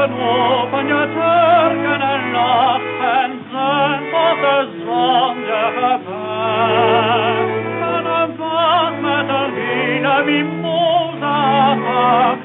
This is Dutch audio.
open je turken en lach en zend tot de zon je gebed. En een vacht met een hele mimosa